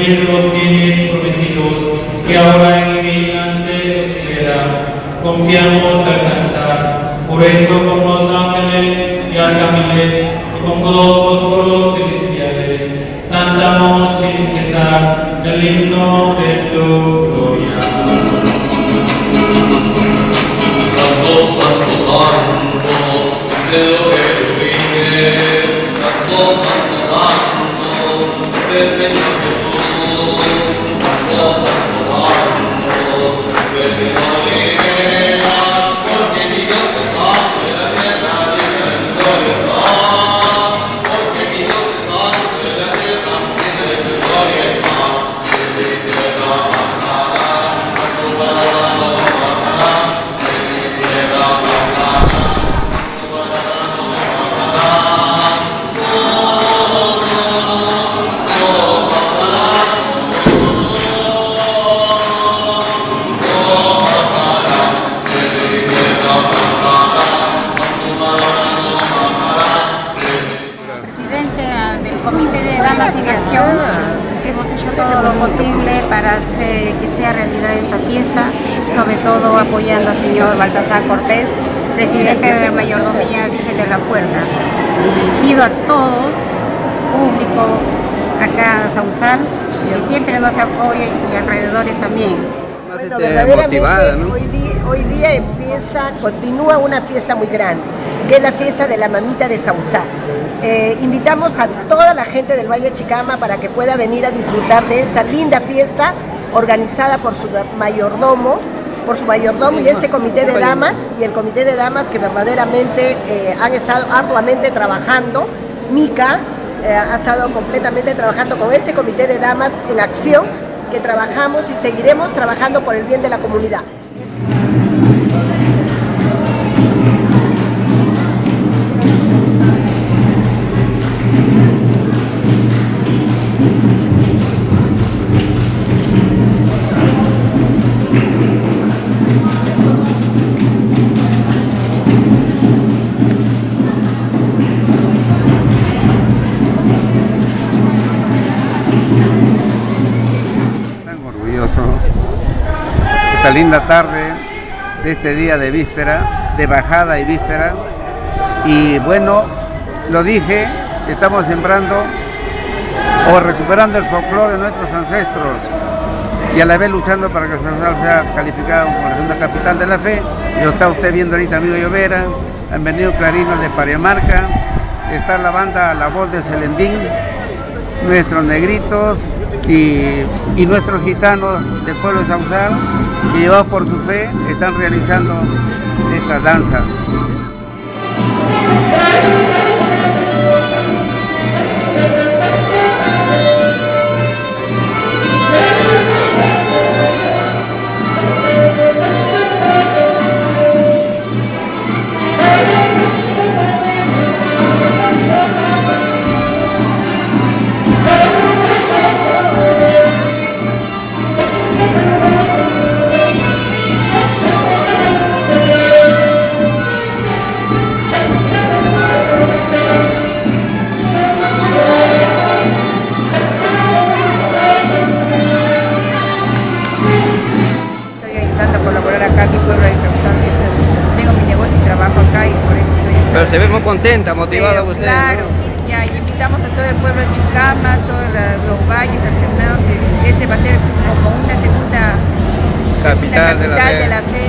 recibir los bienes prometidos que ahora en adelante nos queda. Confiamos alcanzar. Por eso con los ángeles y arcángeles y con todos los coros celestiales cantamos sin cesar el himno de tu gloria. Santo, santo, santo, de lo que tú vives. Santo, santo, santo, del Señor Jesús. Santo, santo, santo, del que no libera, porque mi Dios es santo de la tierra, libre de gloria está. Porque mi Dios es santo de la tierra, libre de su gloria está. De mi tierra pasará, a tu palabra no pasará. De mi tierra pasará, a tu palabra no pasará. Comité de Damas en Acción, hemos hecho todo lo posible para hacer que sea realidad esta fiesta, sobre todo apoyando al señor Baltasar Cortés, presidente de la Mayordomía Virgen de la Puerta. Y pido a todos, público, acá a Sausal, que siempre nos apoyen y alrededores también. Bueno, verdaderamente motivada, ¿no? Hoy día continúa una fiesta muy grande, que es la fiesta de la mamita de Sausal. Invitamos a toda la gente del Valle Chicama para que pueda venir a disfrutar de esta linda fiesta organizada por su mayordomo y este comité de damas, y el comité de damas que verdaderamente han estado arduamente trabajando. Mica ha estado completamente trabajando con este comité de damas en acción, que trabajamos y seguiremos trabajando por el bien de la comunidad. Esta linda tarde de este día de víspera, de bajada y víspera, y bueno, lo dije, estamos sembrando o recuperando el folclore de nuestros ancestros y a la vez luchando para que Sausal sea calificado como la segunda capital de la fe. Lo está usted viendo ahorita, amigo Llovera, han venido clarinos de Pariamarca, está la banda La Voz de Celendín, nuestros negritos y nuestros gitanos del pueblo de Sausal, que llevados por su fe están realizando esta danza. Pero se ve muy contenta, motivada usted, claro, ¿no? Ya, y invitamos a todo el pueblo de Chicama, todos los valles, que este va a ser como una segunda capital de la fe.